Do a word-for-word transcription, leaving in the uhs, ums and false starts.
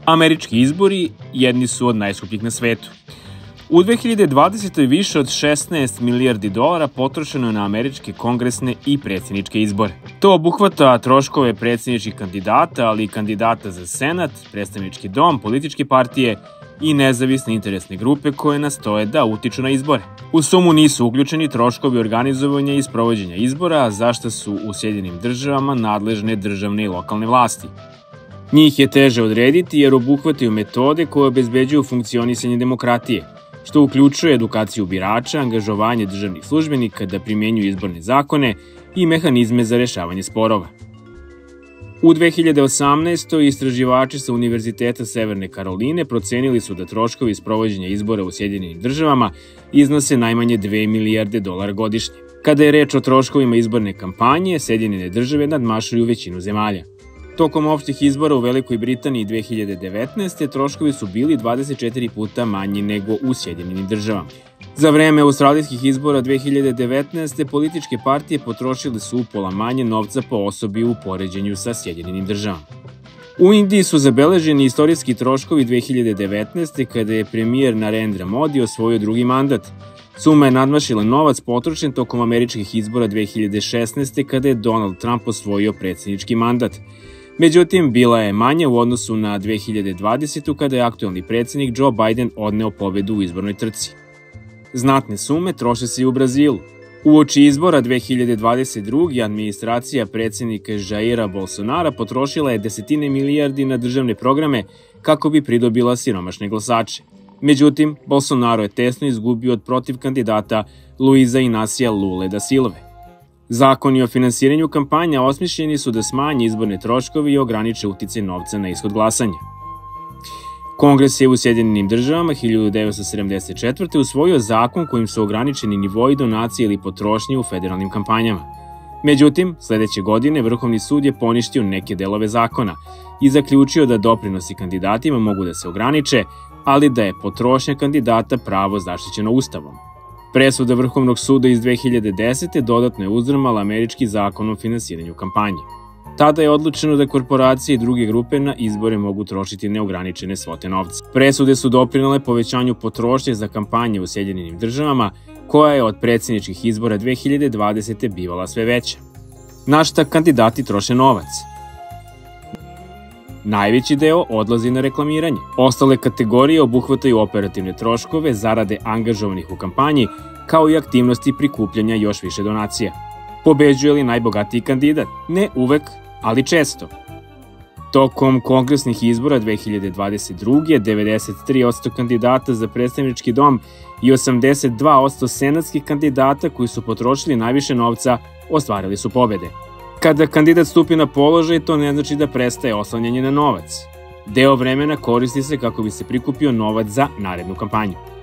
Američki izbori jedni su od najskupljih na svetu. U dve hiljade dvadesetoj. više od šesnaest milijardi dolara potrošeno je na američke kongresne i predsjedničke izbore. To obuhvata troškove predsjedničkih kandidata, ali i kandidata za senat, predstavnički dom, političke partije i nezavisne interesne grupe koje nastoje da utiču na izbore. U sumu nisu uključeni troškovi organizovanja i sprovođenja izbora, za što su u Sjedinjenim državama nadležne državne i lokalne vlasti. Njih je teže odrediti jer obuhvataju metode koje obezbeđuju funkcionisanje demokratije, što uključuje edukaciju birača, angažovanje državnih službenika da primenjuju izborne zakone i mehanizme za rešavanje sporova. U dve hiljade osamnaestoj. istraživači sa Univerziteta Severne Karoline procenili su da troškovi sprovođenja izbora u Sjedinjenim državama iznose najmanje dve milijarde dolara godišnje. Kada je reč o troškovima izborne kampanje, Sjedinjene države nadmašuju većinu zemalja. Tokom opštih izbora u Velikoj Britaniji dve hiljade devetnaeste. troškovi su bili dvadeset četiri puta manji nego u Sjedinjenim državama. Za vreme australijskih izbora dve hiljade devetnaeste. političke partije potrošile su upola manje novca po osobi u poređenju sa Sjedinjenim državama. U Indiji su zabeleženi istorijski troškovi dve hiljade devetnaeste. kada je premijer Narendra Modi osvojio drugi mandat. Suma je nadmašila novac potrošen tokom američkih izbora dve hiljade šesnaeste. kada je Donald Trump osvojio predsjednički mandat. Međutim, bila je manja u odnosu na dve hiljade dvadesetu. kada je aktuelni predsjednik Joe Biden odneo pobedu u izbornoj trci. Znatne sume troše se i u Brazilu. Uoči izbora dve hiljade dvadeset druge. administracija predsjednika Jaira Bolsonara potrošila je desetine milijardi na državne programe kako bi pridobila siromašne glasače. Međutim, Bolsonaro je tesno izgubio od protiv kandidata Luiza Inacia Lule da Silve. Zakoni o finansiranju kampanja osmišljeni su da smanje izborne troškove i ograniče uticaj novca na ishod glasanja. Kongres je u Sjedinjenim državama hiljadu devetsto sedamdeset četvrte. usvojio zakon kojim su ograničeni nivoi donacije ili potrošnje u federalnim kampanjama. Međutim, sledeće godine Vrhovni sud je poništio neke delove zakona i zaključio da doprinosi kandidatima mogu da se ograniče, ali da je potrošnja kandidata pravo zaštićeno Ustavom. Presuda Vrhovnog suda iz dve hiljade desete. dodatno je uzdrmala američki zakon o finansiranju kampanje. Tada je odlučeno da korporacije i druge grupe na izbore mogu trošiti neograničene svote novca. Presude su doprinele povećanju potrošnje za kampanje u Sjedinjenim državama, koja je od predsjedničkih izbora dve hiljade dvadesete. bivala sve veća. Na šta kandidati troše novac? Najveći deo odlazi na reklamiranje. Ostale kategorije obuhvataju operativne troškove, zarade angažovanih u kampanji, kao i aktivnosti prikupljanja još više donacija. Pobeđuje li najbogatiji kandidat? Ne uvek, ali često. Tokom kongresnih izbora dve hiljade dvadeset druge. devedeset tri posto kandidata za predstavnički dom i osamdeset dva posto senatskih kandidata koji su potrošili najviše novca ostvarili su pobede. Kada kandidat stupi na položaj, to ne znači da prestaje oslanjanje na novac. Deo vremena koristi se kako bi se prikupio novac za narednu kampanju.